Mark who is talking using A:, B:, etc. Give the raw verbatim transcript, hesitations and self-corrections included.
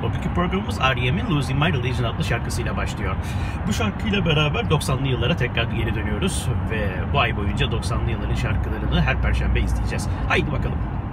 A: Bugünkü programımız R E M'in Losing My Religion adlı şarkısıyla başlıyor. Bu şarkıyla beraber doksanlı yıllara tekrar geri dönüyoruz ve bu ay boyunca doksanlı yılların şarkılarını her perşembe izleyeceğiz. Haydi bakalım.